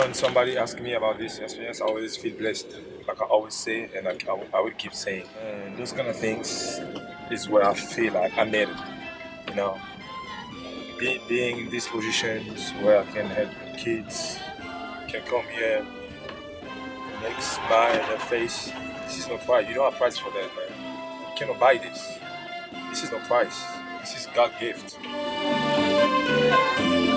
when somebody asks me about this experience, I always feel blessed. Like I always say, and I will keep saying. And those kind of things is where I feel like I made it. You know, being in these positions where I can help kids, can come here, make smile on their face. This is no price. You don't have price for that, man. You cannot buy this. This is no price. This is God gift.